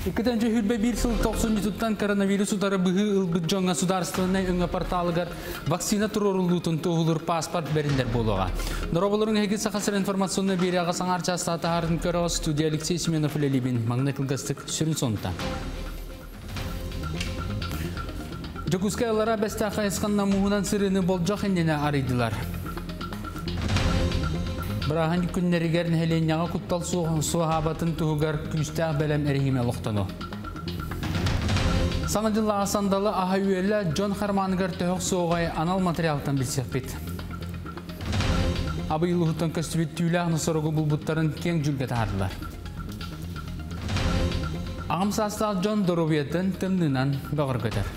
Иккетен жүйірбе бір сыл 90 туттан коронавирус удары бұғы ылбыт жоң государственный өңі порталығар вакцина тұрорылуытын тоғылыр паспорт беріндер болуға. Дұрабылырың әйгі сақасыр информационны бері аға саңар частаты арын көрі студия Алексей Семенов үлелебін магнетілгістік сүрін сонта. Жокускайлара бәсті қайысқанна мұғынан сырыны болжақ әндені арыдылар. Бірағын күннерігерін әленяға құттал суағабатын тұғығар күстәқ бәлем әрігіме лұқтану. Саңа жылаға сандалы аға үйелі Джон Харманығар төхіқ соғай анал материалтан білсек бет. Абы ұлғыттан көстібет түйілі ағны сұрығы бұлбұттарын кен жүлгет ардылар. Ағым састал Джон Доробиеттен тымнынан бағыр көтер.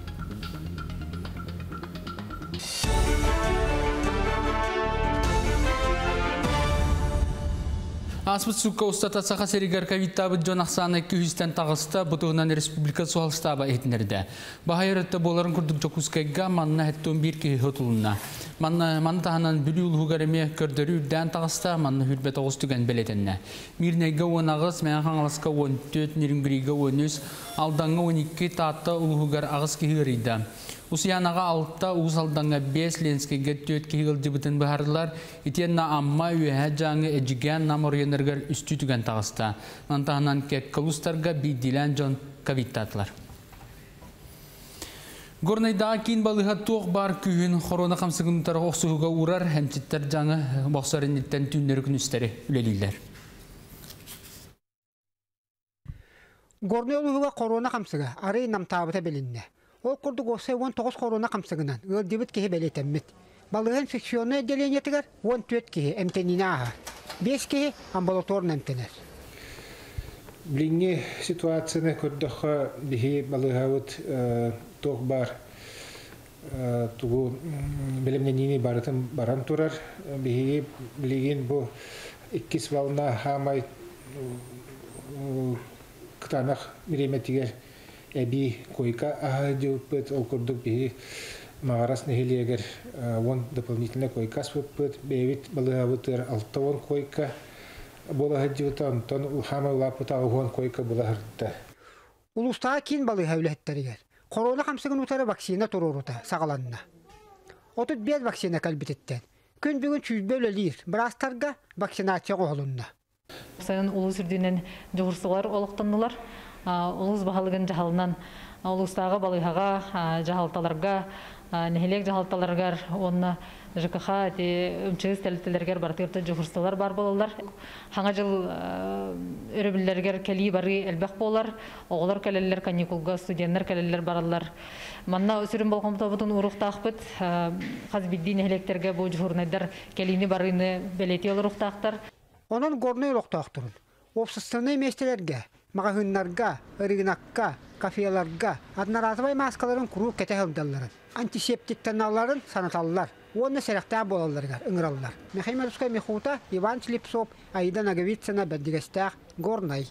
Аспыт суққа ұстатасаға серігер ковидтабы Джон Ақсаны 200-тен тағыста бұтығынан республика суалыстаба етінерді. Бағайырытты боларын күрдік Жокускайға манна әттон бір кей ғытылына. Манна тағынан бүлі ұлғығарыме көрдірі үрден тағыста манна хүрбет оғыз түген белетінне. Мирнайға 10 ағыз, мән қаңыласқа 14, нерінгіріға 13, алданға 12 таатта ұлғығар ағыз кейгірейді. Усиянаға 6-та уыз алданға 5 ленскеге 4 кейгіл дебітін бұхардылар. Итенна амма үйәе жаңы әжіген наморенергер үсті түген тағыста. Мантағынан кек калустарға бейдилен жон ковидтатылар. Горнайдағы кейін балыға тоқ бар күйін хорона қамсығынтары оқсығыға урар, әмчеттер жаңы бақсарынеттен түннері күністері үлелейлер. Горнайға корона қамсыға арай намтабыта белінне. Ол күрдік осы 19 корона қамсығынан өлдебіт кеге белетеммет. Балыға инфекционный отделениетігер 14 кеге әмтеніне аға. 5 кеге амбулаторны әмтенер. Блинне ситуацияны көрдіққа бігі балыға өт тоқ бар тұғу білімненіне баран тұрар. Бігі білеген бұл 2 вална хамай қытанақ миреметігер әбі койка аға деуіппет, ол көрдік бігі мағарас нәхелегер 10 дополнительный койкас өппет, бәйвет балыға өтір 6 койка бола деуіпті, онтан ұлхамы ұлапыта 10 койка бола ғыртты. Улустаға кейін балыға өлеттірігер. Корона қамсығын ұтары вакцина тұрырыта сағаланына. 35 вакцина кәлбететтен. Күн бүгін чүйізбе өлелер, бірастарға вакцинация қоғылынна. Сайын улус үрдінен жоғырсылар олықтанылар. Улус бағалығын жағалынан улустағы балығаға, жағалталарға, нәхелек жағалталарғар, оны ЖКХ, үмчігіз тәліттілергер бартырты жоғырсылар бар болалар. Хаңа жыл өрібілергер кәлі бары әлбәқ болар, оғылар кәлелер каникулға, студенттер кәлелер баралар. Манна өсірін болғымта бұтын ұрықтақ бұд, қазбидді нәхелектерге бұл жоғырнайдар кәліні барыны бәлеті олы ұрықтақтар. Onun gornay ұрықтақтырын. Опсыстырны местелерге, мағahınlarga, ырығынаққа, кафеларга, аднаразыбай маскаларын құру кәте хылдаларын. Антисептик тәналарын санаталылар. Оны сәріқтәі болаларғар, ұңыралылар. Михаил Русскай Михута, Иван Члипсоп, Аида Наговицына бәддігістәқ горнай.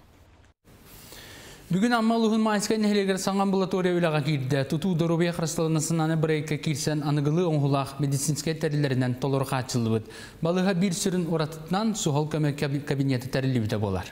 Бүгін аммалығын майскай нәхелегер саңа амбулатория өліға кирді. Тұту дұрубия қырысталынысынан бірейкі кирсен анығылы оңғылақ медицинскай тәрілерінен толырға ачылы бұд. Балыға бір сүрін оратытынан суғал көмі кабинеті тәрілі біде болар.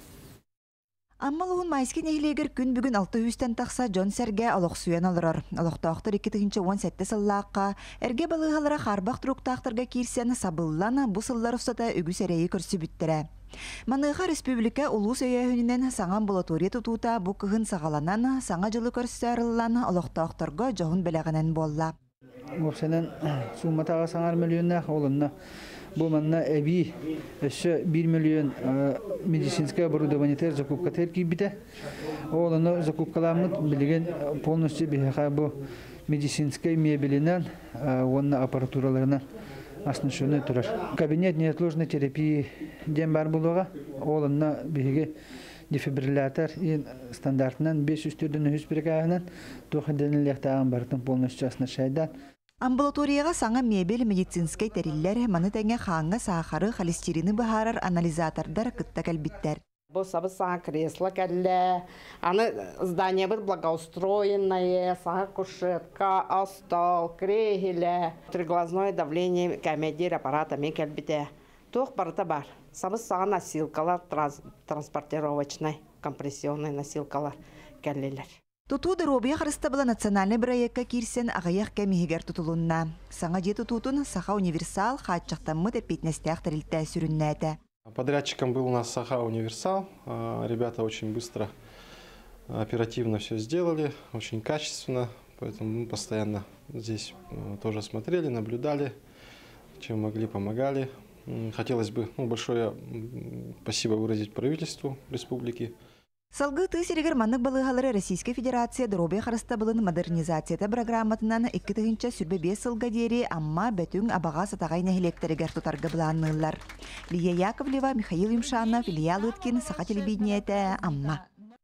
Аммалығын майскай нәхелегер күн бүгін 600-тен тақса Джон Сәрге алық сүйен алырар. Алықтақтыр 2-17 сыллаққа, әрге балығалыра қарбақ тұруқтақтырға кирсен сабыллана бұ сыллар ұстата үгі сәрейі көрсі бүттірі. Маныға республика улус өйәхінінен саңа амбулатория тұтуыта бұқығын сағаланан, саңа жылы көрсәрілан олықтақтырға жоғын бәләғінен болла. Опсанан суматаға саңар миллионна олынна. Бұл манна әбі 1 миллион медицинская оборудованиетер закупкатер кейбіті. Олыны закупкаламыд білген полностью бігіға бұл медицинская мебелінен, онна аппаратураларынан аснышыны тұрар. Кабинет неотложной терапии ден бар болуға, олынна бігі дефибриллятор стандартынан 500-түрдің үспірекағынан тоқыденілектағын бартын полностью аснышайдан. Амбулаторияға саңа мебель медицинскай тәриллер маны тәңе қаңға сахары холестерины бұхарар анализатордар күтті кәлбіттер. Бұл сабы саңа кресло кәлі, аны здание бұд благоустроенное, саңа кушетка, стол, крегелі, триглазное давление кәмедер аппаратами кәлбіте. Тоқ барыта бар. Сабы саңа носилкалар транспортировочный. компрессионный носилкалар кәллелер. Туту дробия харыста была национальный проектка кирсен агаяк кемигер тутулунна. Саңа же тутутун Саха универсал хатчактаммы тепетнестях тарилтә сүрүннәтә. Подрядчиком был у нас Саха универсал. Ребята очень быстро, оперативно все сделали, очень качественно. Поэтому мы постоянно здесь тоже смотрели, наблюдали, чем могли, помогали. Хотелось бы большое спасибо выразить правительству республики. Салгы тысерегер маннык балыгалары Российской Федерация дробия харыста былын модернизацията программатынан 2-тыгынча сүрбе 5 сылга дери, амма бөтүң абага сатагай нәһилектерегер тутарга буланнылар. Лия Яковлева, Михаил Имшанов, Илья Лыткин, Саха телевидениете, амма.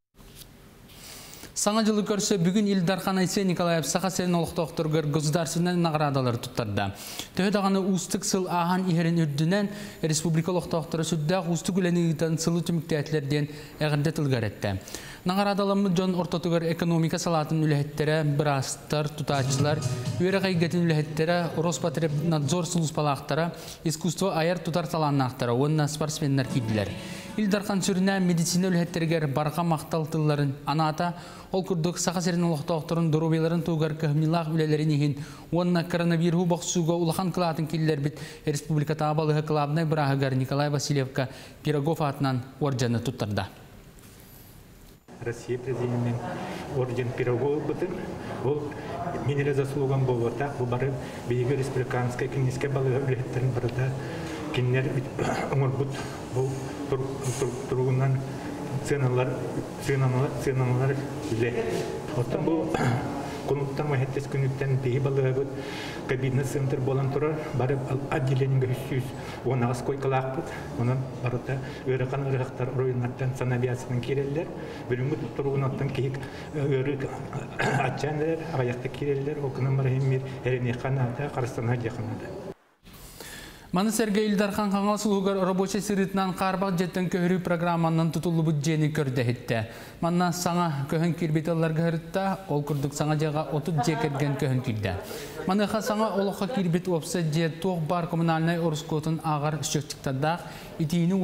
Саңа жылы көрсө бүгін Илдархан Айсен Николаев Саха сәрін олықтоқтырғыр государственный наградалар тұттарды. Төхі дағаны ұстық сыл аған ихерін үрдінен республика олықтоқтыры сүддәқ ұстық үленігітен сылы түміктәтлерден әғірді тылғар әтті. Наградалымы Джон Ортотугар экономика салатын үләхеттері, бірастар, тұтачылар, өре қайгетін үләхеттері, Роспотребнадзор сұлыспалақтары, искусство айар тұтар таланнақтары, онына спортсменнер кейділер. Илдархан сүріне медицина үләхеттергер барға мақтал тылларын аната, ол күрдік Саха сәрін олықтоқтырын дұрубеларын туғар көхмилақ үлелерін ехін, онына коронавиру бақсуға улахан қылатын келілер біт республика табалығы қылабынай бірағығар Николай Васильевка Пирогов атынан оржаны тұттырды. Россия президентінің орден Пирогова бұтын, ол менелі заслуган болуыртақ, бұл бары бейгі республиканская кеңеске балығы үлеттерін барыда кеннер оңыр бұт, бұл тұрғынан ценалар үле. Оттан бұл конуттан мәхеттес күніттен бейгі балығы бұт, кабинет центр болан тұрар, бары отделеніңгі үсіз, оны ағыз койқалақ бұт, онын барыда өріқан ұрықтар ойынаттан санавиясының керелілер, бөліңгі тұрғынаттан кейік өрі атчанлар, ағаяқты керелілер, оқынан бары еммер әріне қанада, қарыстана жақынады. Маны Сергей Илдархан қаңғасылығығар рабочий сырытынан қарбақ жеттен көхірі программанын тұтылы бұд жені көрді етті. Манна саңа көхін кирбеталарға ғырытта, ол күрдік саңа жаға отыт жекерген көхін кирді. Маныға саңа олыққа кирбет опса же тоқ бар коммунальный орыскотын ағар шөктіктадақ, итейіні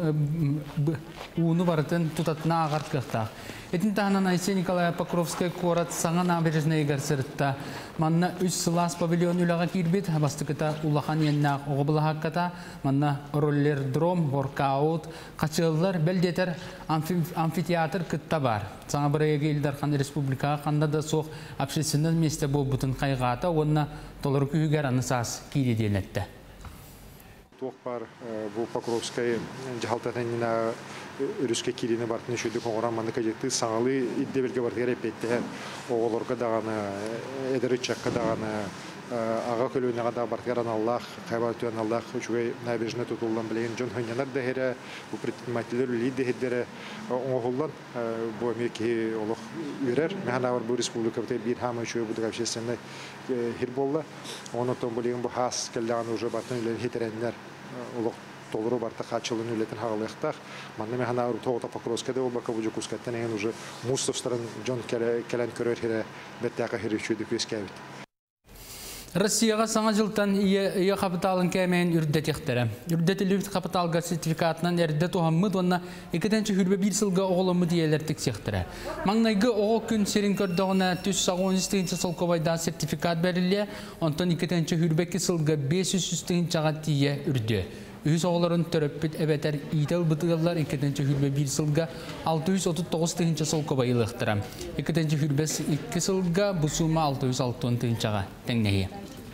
уыны барытын тұтатына ағар қықтақ. Этин таханан Айсен Николаев Покровская корат саңа набережная гарсырытта. Манна 3 сылас павильон үліға кирбет, бастықыта улахан еннақ оғыбыла хаққата, манна роллер дром, воркаут, қачылылар, бәлдетер амфитеатр кытта бар. Саңа бірайығы Илдархан республикаға қанда да соқ общественный месте бұл бұтын қайғата, онына толыр күйігер анысас кейде деленетті. Тоқ бар бұл Покровская жағалтатанына үріске келіне бартын үшуді қоңыраманды қажетті саңалы иддебелге бартығар әпетті оғылырға дағаны, әдірі чаққа дағаны, аға көлуіне ғада бартығар аналлах, қайбатуан аллах, үшугай набережіне тұтылдан білеген жон хөнянар дәхері, бұл предпринимателер үлі дәхедері оңғылдан бұл Америки олық үйрер. Мәхана бар бұл республика бір хамы үшугай бұдық общественный хир болды. Оны тұн білеген бұл хас кәлдіған уже бартын үлен хетеренлер олық толыру барта хачылын үлетін хағылықтақ. Манны механа тоғыта Покровскада ол бақа бұжы күскаттан ең уже Мустовстарын жон кәлін көрер хері бәттәқі хері үшуді көскәбіт. Россияға саңа жылтан ие капиталын кәмейін үрдет ектері. Үрдет үлі капиталға сертификатынан әрді туғаммыд, онна 2-ші хүрбе 1 сылға оғылымы дейелер тексектері. Маңнайғы оғы күн серін көрдіғына 313 солковайда сертификат бәрілі, онтан 2-ші хүрбе 2 сылға 500 тие үрді. Үйіз оғыларын төрөппіт әбәтер ител бұтығалар 2-ші хүрбе 1 сылға 639 солковай ылықтыра. 2-ші хүрбе 2 сылға бұсума 660 тәңнеге.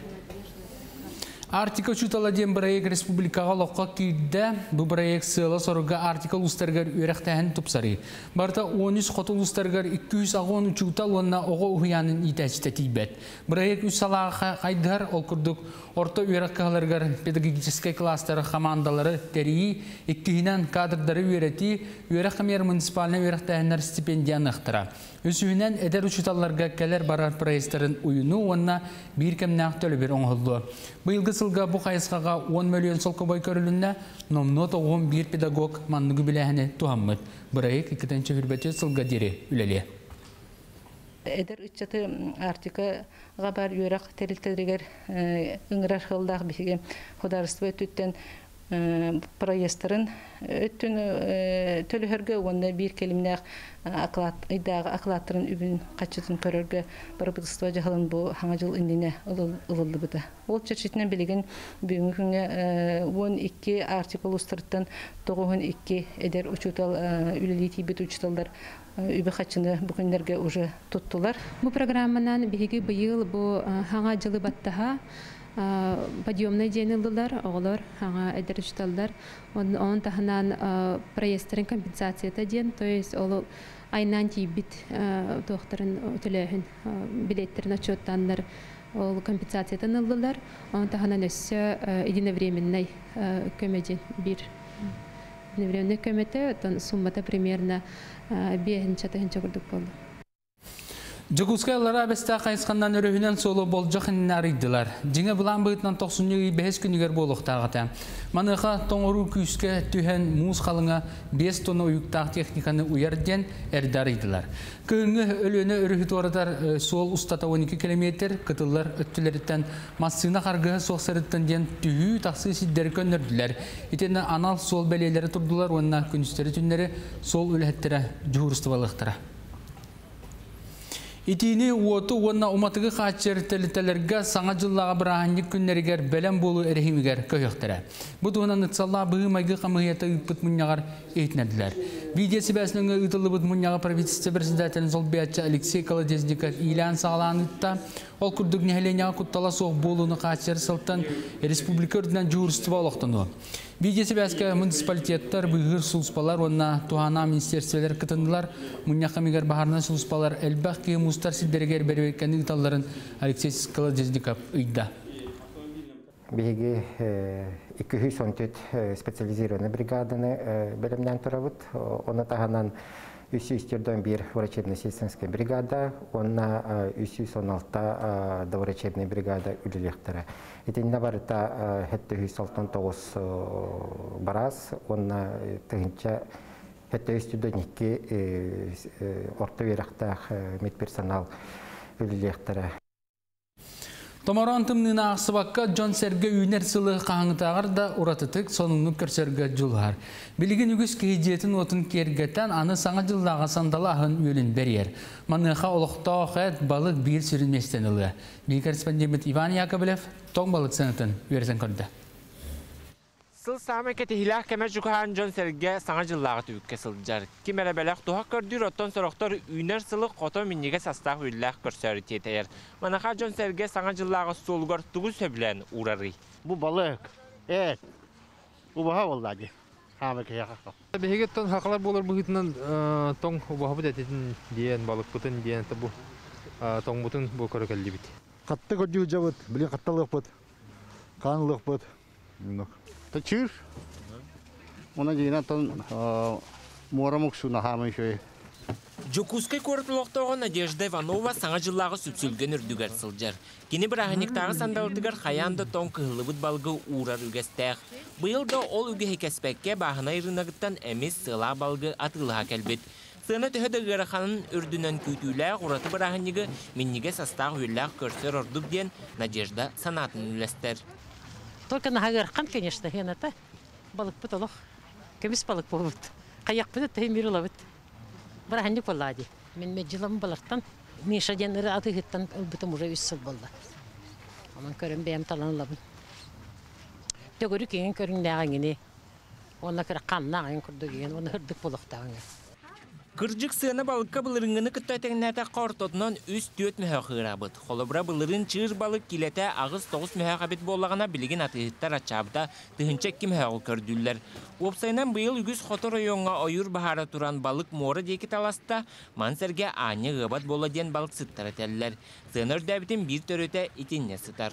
Артика чутала дем проект республикаға лоққа күйді. Бұл проект сыйлы сорға артика ұстарғар өрәқтәхін тұпсары. Барта 13 қотыл ұстарғар 213 чутал онна оғы ұхыянын итәчті тейбет. Проект үз салаға қайдығар ол күрдік орта өрәққаларғар педагогический кластары командалары тәрейі, ikkihinen kadrları öğreti, öğretmen munisipalne öğretmenler stipendiyаны ықтыра. Üsühünen eder uçutallarga keler barar proyestlerin uyunu onna bir kemnaq tölü bir oңғылды. Быйылғы сылға bu қайысқаға 10 миллион солқы бой көрілінне номнот 11 pedagog манныгы біләхіне туғаммыд. Бұрайық 2-ші хүрбәте сылға дері үлеле. Эдер үтчаты артикаға бар үйрақ тәрілтелігер үңірар қылдақ бігіге құдарыстығы түттен проекттарын өттүн төлөһөргө онда бир келимнәк акылаттарын үбүн качытын көрөргө барбытыства жахалын бу хаңа жыл индине ылылды быта. Ол чечитинен билеген бүгүнкү күнгө 12 артикул устырттан 92 эдер учутал үлелити бит учуталдар үбө качыны бу күндерге уже туттулар. Бу программанан биги быйыл бу хаңа жылы баттаха подъемный денелдер, оғылар, аңа әдірішталдар. Он тахынан проекттарын компенсацията ден, то есть ол айнан тейбіт тоқтарын өтіліғін билеттерін отчеттандар, ол компенсациятан ылдылар. Он тахынан өсі единовременный көмеден бір. Единовременный көметі, суммата примерно 5-6 күрдік болды. Жогускайлара бесте кайсқандан өрөһүнөн соло болжак иннарыйдылар. Жиңе булан быйтынан 90 бес күнүгер болуктагыта. Маныха тоңору күскө түһен муз калыңа 5 тонна уюктак техниканы уярден эрдарыйдылар. Кынгы өлөнө өрөһүт оратар сол устата 12 км кытыллар өттүлөрүттен массына каргы соксырыттан ден түһүү таксы сиддер көндөрдүлөр. Итене анал сол белелери турдулар, онна күнүстөрү түннери сол үлөһөттөрө жуурстубалыктара. Итини уоту уонна уматыгы хачер телителерге саңа жыллага бираханник күннеригер белем болу эрехимигер көйөктөрө. Бу туунан ытсалла быймайгы камыйята ыппыт муньягар эйтнедилер. Видеосы бәсінің ұйтылыбыд мұньяға правительство председателін Золбиятча Алексей Колодезников илан сағаланытта ол күрдік нәхеленяға құттала соқ болуыны қачер сылттан республика үрдінен жуырыстыва олықтыны. Видеосы бәске муниципалитеттер бұйғыр сұлыспалар, онына туғана министерствелер күтінділар, мұньяқа мегер бағарына сұлыспалар әлбәқ кейім ұстар сиддерігер бәрбеккенді ұталарын Алексей Колодезников ұйда. Биги 214 специализированный бригаданы белемнен турабыт. Оны таханан 301 бир врачебно-сестринская бригада, онна 316 доврачебная бригада үлелектері. Етеніне барыта 769 барас, онна тыгынча 712 орта верақтақ медперсонал үлелектері. Томорон тымнына ақсыбаққа Джон Серге үйнер сылы қаңытағыр да ұратытық соныңны көрсерге жылғар. Білген үгіз кейдетін отын кергеттен аны саңа жылдағы сандалағын өлін берер. Маныға олықта оқет балық бір сүрінместен ұлы. Бір корреспондент Иван Яковлев тоң балық сынытын өрсен көрді. Сыл саме кетихилах кеме жукахан Джон Серге саңа жыллағы түбікке сылджар. Кимере бәләқ туға көрдір оттон сұрықтар үйнер сылы қото миннеге састақ үйләқ көрсәрі тетейер. Манаха Джон Серге саңа жыллағы солғар тұғы сөбілен урары. Бұ балық, әт, ұбаға олады. Хамеке яқаққа. Бәйгет тон хақалар болар бұғытынан тоң ұбаға бұд әтетін дейін, балық бұтын дейін, бұл тоң бұтын бұл көрекелі біт. Қатты көрді жабыт, білен қатталық бұд, қанылық бұд. Тачир, она дина там морамок суна хамы шой. Жокускай көріплоқтауға Надежда Иванова саңа жыллағы сүпсілген үрдігер сылжар. Кені бір ағынықтағы сандалдығар қаянды тоң кығылыбыт балғы урар үгестәқ. Бұйылда ол үге хекеспәкке бағына ирынағыттан әмес сыла балғы атылыға кәлбет. Сына түхеді ғырақанын үрдінен күйтіләқ ұраты бір ағынығы меннеге састағы үйләқ көрсер ордық ден Надежда санатын үлестер. Только на гагархан, конечно, это балык потолок. Кемис балык повод. Каяк будет, ты мир ловит. Бараханник поллади. Мен меджилам балартан. Миша ден рады хиттан, бутам уже висел балда. Аман körüm бем талан лабын. Төгөрү кеген көрүн дагыны. Онна кыр каннагын курдуген, оны хырдык болуктагын. Кыржык сыны балыкка былырыңыны күттәтеңнәтә қортотынан үст төт мәхәқырабыт. Холобра былырын чыр балык киләтә ағыз 9 мәхәқабет болағына білген атыһыттар ачабыта тыһынча ким мәхәқы көрдүлләр. Опсайнан быйыл үгіз Хотор районга ойыр бахара туран балык мора дейки таласта мансерге аня гыбат бола ден балык сыттар әтәлләр. Сыныр дәбитин бир төрөтә итинне сытар.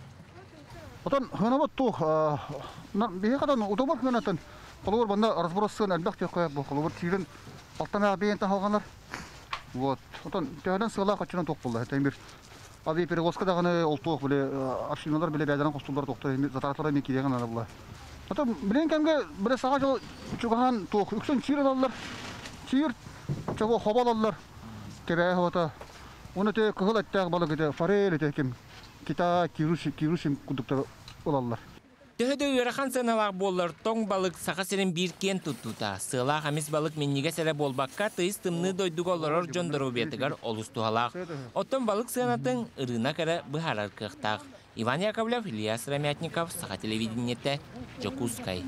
Отан ханабат тух, бие кадан утобар ханатын. Колор банда разбросын әлбәк текә бу колор тирен алтана бейін тахалғанар. Вот. Отан тәһәдән сыла качынан тоқ булды. Тәмир ави перевозка даганы ол тоқ биле аршиналар биле бәдән костулар тоқта затаратлар мен килгән ана була. Отан билен кемгә бер сага жыл чуган тоқ үксен чирен аллар. Чир чого хабалалар. Кебә хота. Уны те кыгыл әттәг балык ите форель ите кем. Кита кирушим кудуктар олалар. Төһөдө үйрахан сыналақ болар тоң балық сақасырын бір кен тұттута. Сыла хамис балық меннеге сәрі болбаққа тыйыз тымны дойдуға оларар жондыру бетігар олыстуғалақ. Оттон балық сынатын ырына кәрі бұхарар қықтақ. Иван Яковлев, Ильяс Рамятников, Саха телевидениеті, Жокускай.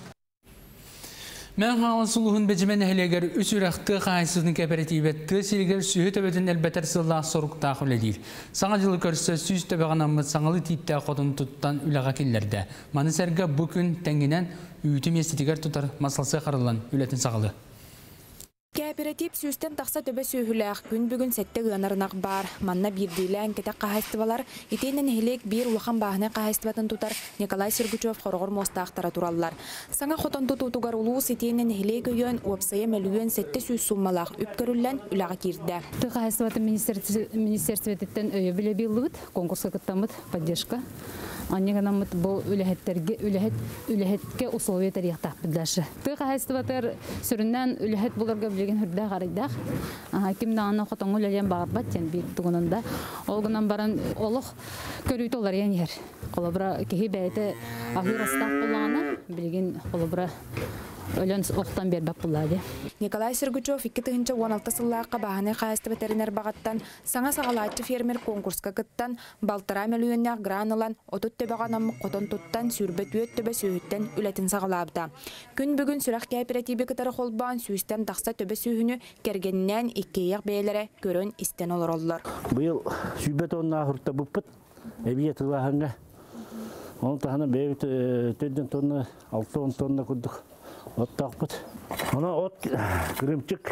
Мен қағын сұлығын бәжімен әлегер үс үрәқті қайсыздың кооперативетті селгер сүйі төбетін әлбәтір сыллақ сұрықтақ үледейір. Саңа жылы көрсі сүйіз төбеғанамыз саңалы типтә қотын тұттан үліға келлерді. Манысәргі бүкін тәңгінен үйті местетігер тұтар масалсы қарылан үлетін сағалы. Кооператив сүйістен тақса төбе сүйіләқ күн бүгін сәтті ғанарынақ бар. Манна бірдейлән кәтәк қағайстывалар, етейнен хелек бір улахан бағыны қағайстыватын тұтар Николай Сергучев қорғыр мостақтара тураллар. Саңа қотын тұтуғар улуыз етейнен хелек өйен уапсайы мәлуен сәтті сүйіз суммалақ үпкөріллән үліға керді. Қағайстыватын министерстветтен өйе біле білуіт, конкурсқа күттамыд, поддержка. Аннегенамыт бұл үліхетке условия тарихтақ білдәші. Қағайстыватыр сүріннен үліхет бұларға білеген хүрді қарайдақ. Кімді аны қотың үлелен бағырбат, тен бір тұғынында. Олғынан баран олық көрейті олар ең ер. Қолыбыра кеге бәйті ағыр астақ болағына білеген қолыбыра өлен оқтан бербәп бұлады. Николай Сергучев 2016 сыллаққа бағаны қайысты ветеринар бағаттан саңа сағалатчы фермер конкурсқа кыттан балтыра мөлуеннәқ гранылан отут төбеғанамы қотын тұттан сүрбет өт төбе сүйіттен үлетін сағалабда. Күн бүгін сүрақ кооперативі кытары қолбаған сүйістен тақса төбе сүйіні кергеннен иккейек бәйлері көрін істен олар олар. Бұл сүйбет онына ғұртта бұппыт, әбие тұлғағанға. Оны тағына бәйбіт төдден тонна, 6-10 тонна күрдік. От тақпыт. Она от күрімчік.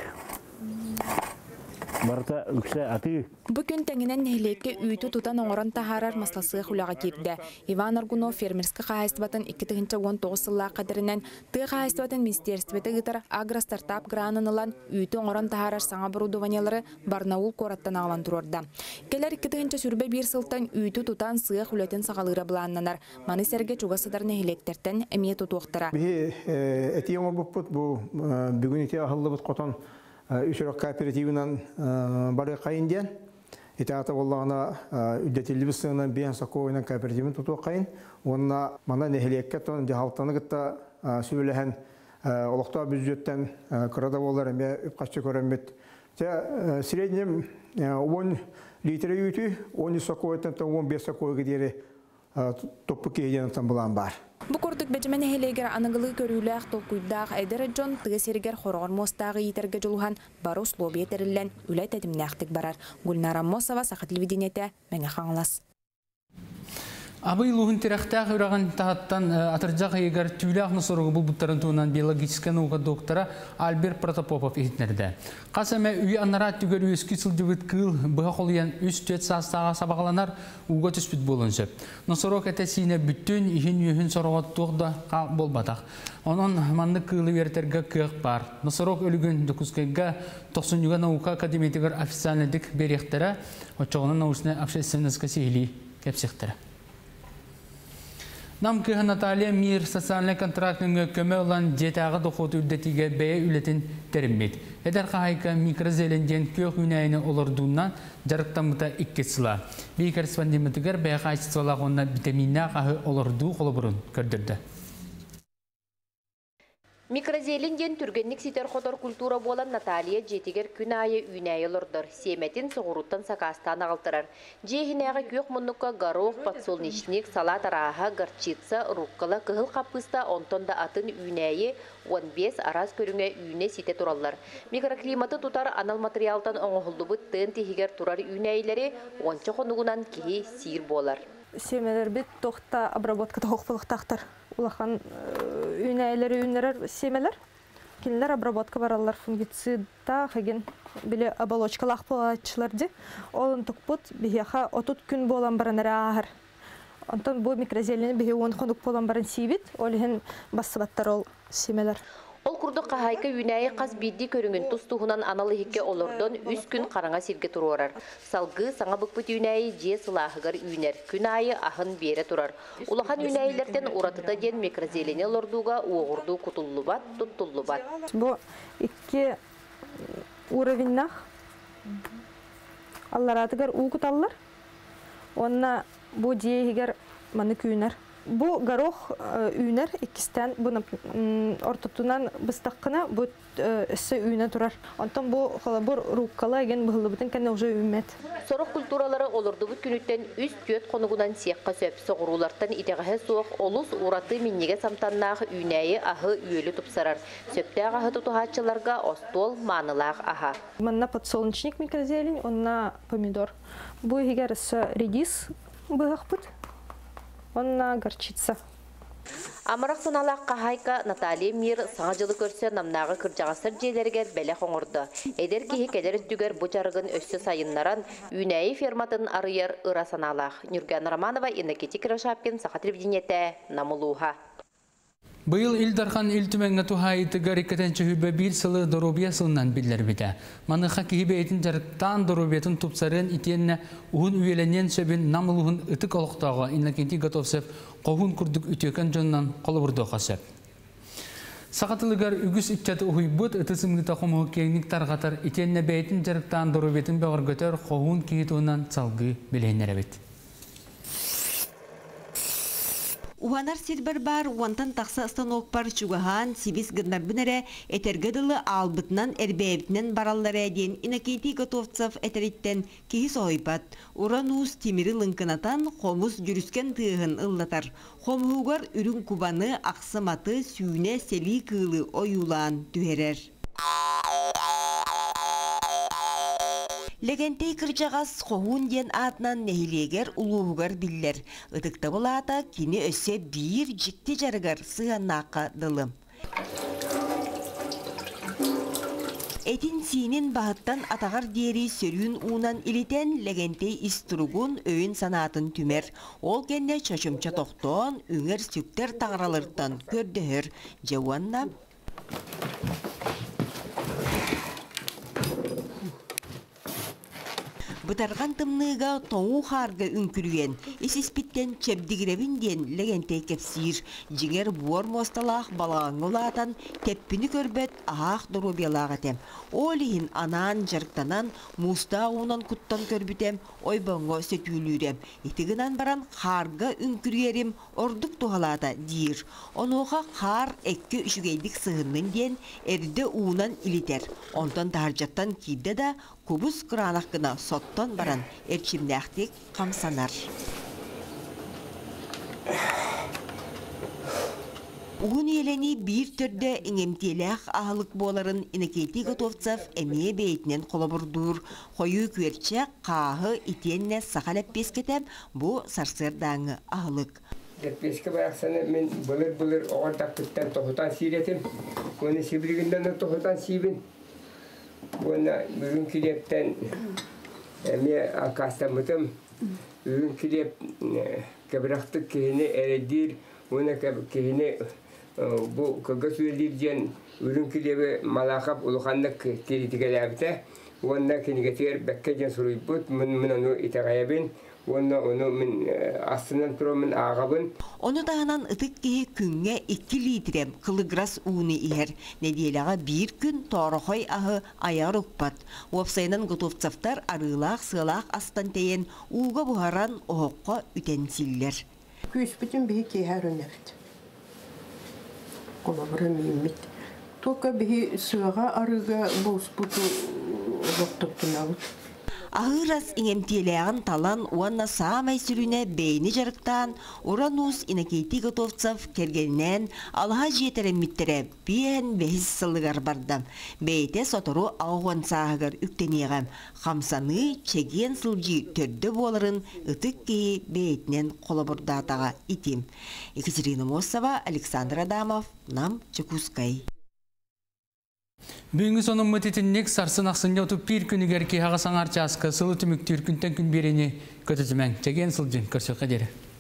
Барта үксе аты. Бүгін тәңінен нәхілекке үйті тұтан оңырын тахарар масласы құлаға керді. Иван Аргунов фермерскі қағайстыбатын 2019 сылла қадырынан ты қағайстыбатын министерстветі ғытар агростартап гранынылан үйті оңырын тахарар саңа бұрудуванялары Барнаул қораттан ағылан тұрорда. Келер 2020 сүрбе бір сылтан үйті тұтан сыйық үлетін сағалыра бұланнанар. Маны сәрге чуғасыдар нәхілектерден әмие тұтуқтыра. Үшірік кооперативінен бары қайын ден. Итағаты болағына үддетілі бұсыңынан бейін сақуынан кооперативін тұтуы қайын. Онына мана нәхілекке тон жағалтаны күтті сөйлеген олықта бюджеттен қырада болар әме үпқашты көрімет. Среднем 10 литрі үйті, 10 сақуынан 15 сақуы кедері топпы кейденістен бұлан бар. Бұ көрдік бәжімен әхелегер анығылы көріліғ толқуйдақ әдірі жон тұғысергер қорғыр мостағы етерге жылуған бары условия тәрілін үлі тәдімнәқтік барар. Гүлнара Мосова, Саха телевидениеті, мәңі қаңылас. Абый луғын терақтақ үраған тағаттан атыржақ егер түйлі сұрығы бұл бұттарын туынан биологическа науға доктора Альберт Протопопов етінерді. Қасаме үй анара түгер өскі сылжығыт кыл бұға қолыян үс төт састаға сабағаланар уға түспіт болыншы. Носырок әтәсіне бүттін үйін сұрығы тұғда болбатақ. Onun manlı kılı verterge kıyıq бар. Nısırok ölügün dokuzkayga 90 nauka akademiyetigar ofitsialnedik beriyektere, oçağının nausine общественностька сihili kepsiktere. Namkıha Natalya Mir sosyal kontraktını köme olan cetağı dokutu üddetiga beye ületin terimmet. Eder kahayka mikrozelenden kök ünayını olurduğundan jarıktamıta ikketsila. Bir korrespondentimiger beye kaçtıvalağına vitaminna kahı olurduğu koluburun kördürdü. Mikrozelindен түргенник ситер хотор культура болан Наталья жетигер күн айы үйнәйі лордыр. Семетин соғыруттан сақастан ағылтырар. Жехінәғі көк мұныққа горох, подсолнечник, салат араға, горчица, руккала, кығыл қаппыста онтонда атын үйнәйі 15 араз көріңе үйне сите туралар. Микроклиматы тутар анал материалтан оңғылды бұт тын тихигер турар үйнәйілері ончы қонуғынан кей сир болар. Семелер бит тоқта обработка тоқпылықтақтар. Улахан үйнәйлері үйнерер семелер. Келілер обработка баралар фунгицидта, хаген біле оболочкалақ болатшыларды. Олын тұқпыт бігеға отут күн болан баран әрі ағыр. Онтан бұл микрозеліні біге он қондық болан баран сейбет, олығын басыбаттар ол семелер. Ол күрді қағайка үйнәйі қаз бидді көріңін тұстуғынан аналы хекке олырдың үз күн қараңа сирге тұруарар. Салғы саңа бұқпыт үйнәйі же сылағығар үйнер. Күн айы ахын бере тұрар. Улахан үйнәйілерден ұратыда ден микрозеліне лордуға оғырду құтыллы бат, тұттыллы бат. Бұл екі уровеннақ алларатығар ұғыталылар. Онына бұл дейгер маны күйінер. Бу горох үйнер икистен буны ортотунан быстаккына бу өссө үйнө турар. Онтон бу холобур руккала ген быһылыбытын кенне уже үймет. Сорох культуралары олордубут күнүттен үс төт конугунан сиекка сөп согурулартан итегаһе суох олус ураты миннеге самтаннаах үйнәйи ахы үйөлү тупсарар. Сөптәг ахы тутухачыларга остол маанылаах аха. Манна подсолнечник микрозелень, онна помидор. Бу егерсе редис быгакпыт. Онна горчица. Амарак саналақ қағайқа Наталья Мир саңа жылы көрсе намнағы кыржағасыр жейлерге бәлі қоңырды. Эдер кейі кәдер дүгер бұчарығын өссі сайыннаран үйнәйі ферматын арыяр ыра саналақ. Нюрген Романова, Иннокентий Кировшапкин, Саха телевидениете, Намулуха. Быйыл Илдархан илтүмәңгә тухайты гарикатенче хүбә бил сылы доробия сылынан билләр бите. Маныха кибе этин жарыктан доробиятын тупсарын итенне уһун үеленен сөбин намылуһун ытык олуктага Иннокентий Готовцев ковун курдук үтөкөн жоннан колобурдо касып. Сагатылыгар үгүс ипчаты уйбут ытысымгы тахымы кеңник таргатар итенне бейтин жарыктан доробиятын бөгөр көтөр ковун киетунан салгы биленеребит. Уанар сирбер бар, уантан тақса станок бар чугахан, сибис гындарбынере, этергедылы албытынан эрбейбітінен бараллары әден Иннокентий Готовцев этериттен кейс ойпат. Уранус темирі лынкынатан хомус жүріскен тыығын ыллатар. Хомуғар үрін кубаны ақсыматы сүйіне сели кылы ойулан түхерер. Легентей кыржагас хохун ден атынан нехилегер улуугар биллер. Ыдыкта булата кини өссе бир жикти жарыгар сыаннака дылым. Этин синин бағыттан атағар дери сөрүн унан илитен Легентей истругун өйін санатын түмер. Ол кенне чочумча тоқтон үңер сүктер тағыралыртан көрдігір. Жауанна Бұтарған тымныға тоңу харга үнкүрген, есеспіттен чәбдігіребінден Легентей кепсир, жігер буар мосталақ балағаңы олатан, теппіні көрбет ағақ доробиялақ әтем. Олиhin анан жарықтанан, мұста уынан құттан көрбітем, ойбаңға сөтүлірем. Етігінан баран харга үнкүргерім, ордық туғалада дейір. Онуға хар әккі үшігейдік сығынның ден, әрді уынан илитер. Онтан тағаржаттан кейді да, Kubus kıranakına sottan baran erçimdähtik kamsanar. Ugun yeleni bir türde iňemtielek ahlyk boların Innokentий Готовцев emie beytinen kolaburdur. Koyu küerçe qağı itenne sahalep besketem bu sarsırdaňy ahlyk. Peske bayaksana men bulur oğantak tuttan tohutan siretim. Onu sibriginden tohutan sibin. Buna bugün kilepten eme akastamıtım. Bugün kilep kabraktık kehine eredir. Ona kehine bu kagas verildiğin bugün kilepe malakap ulukanlık teritikelabite. Ona kenigetir bekkejen suruyput. Min onu itagayabin. Onu min aslından pro min ağabın. Onu dağınan ıtık kehe künge 2 litrem kılıgras uğunu iher. Nediyelağa bir gün toğruhoy ahı ayar ukpat. Websaynan Gotovcevtar arılaq sığılaq astan teyen uğga buharan oğukka ütensiller. Küspütün bihi keher önevit. Kolabırı mimit. Toka bihi sığağa arıga bozputu doktortunavut. Ahıras iňemtielegen talan uanna saamay sürüne beyni jarıktan Uranus Innokentий Готовцев kergenen alha jeteremmittere bien behis sıllıgar bardam. Beyte sotoru ağuan sağıgar ükteniğem. Hamsany çegen sılcı törde boların ıtık keyi beytinen kolaburdatağa itim. Екатерина Мосова, Александр Адамов, Нам Чекускай. Бүгінгі соның мұтетіннек сарсын ақсын еутып бір күнігер ке ағасаң арчасқа сылы түмік түркінтен күн берені көтізімен. Чеген сылжын көрсек қадері.